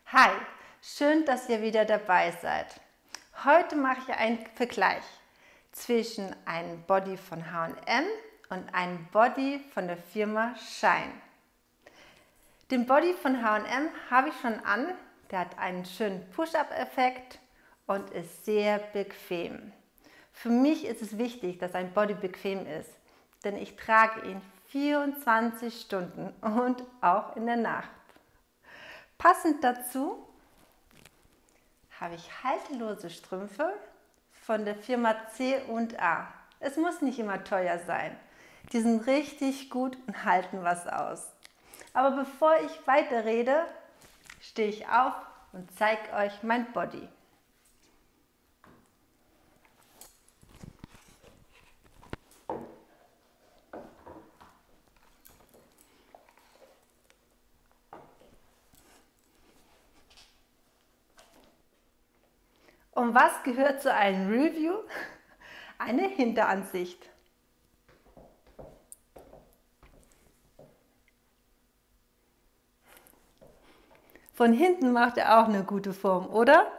Hi, schön, dass ihr wieder dabei seid. Heute mache ich einen Vergleich zwischen einem Body von H&M und einem Body von der Firma Shine. Den Body von H&M habe ich schon an. Der hat einen schönen Push-Up-Effekt und ist sehr bequem. Für mich ist es wichtig, dass ein Body bequem ist, denn ich trage ihn 24 Stunden und auch in der Nacht. Passend dazu habe ich haltelose Strümpfe von der Firma C&A. Es muss nicht immer teuer sein. Die sind richtig gut und halten was aus. Aber bevor ich weiterrede, stehe ich auf und zeige euch mein Body. Und was gehört zu einem Review? Eine Hinteransicht. Von hinten macht er auch eine gute Form, oder?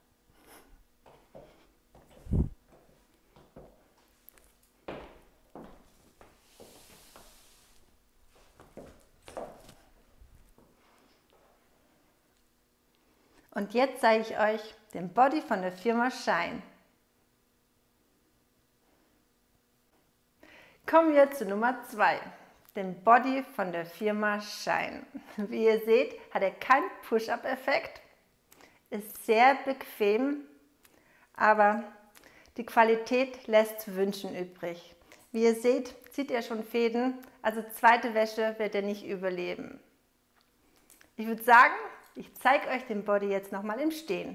Und jetzt zeige ich euch den Body von der Firma Shine. Kommen wir zu Nummer 2, dem Body von der Firma Shine. Wie ihr seht, hat er keinen Push-Up-Effekt, ist sehr bequem, aber die Qualität lässt zu wünschen übrig. Wie ihr seht, zieht er schon Fäden, also zweite Wäsche wird er nicht überleben. Ich würde sagen, ich zeige euch den Body jetzt nochmal im Stehen.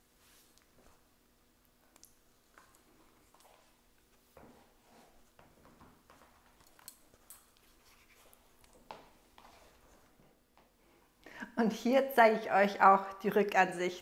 Und hier zeige ich euch auch die Rückansicht.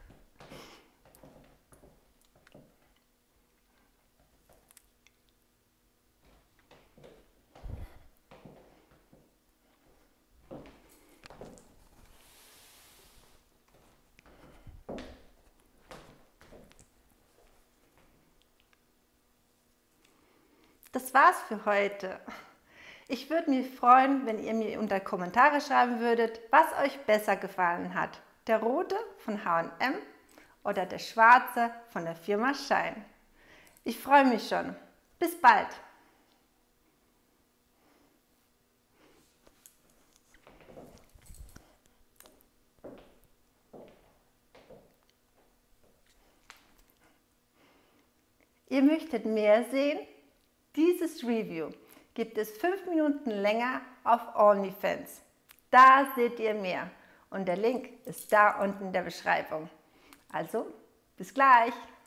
Das war's für heute. Ich würde mich freuen, wenn ihr mir unter Kommentare schreiben würdet, was euch besser gefallen hat. Der rote von H&M oder der schwarze von der Firma Shine. Ich freue mich schon. Bis bald! Ihr möchtet mehr sehen? Dieses Review gibt es 5 Minuten länger auf OnlyFans. Da seht ihr mehr und der Link ist da unten in der Beschreibung. Also, bis gleich!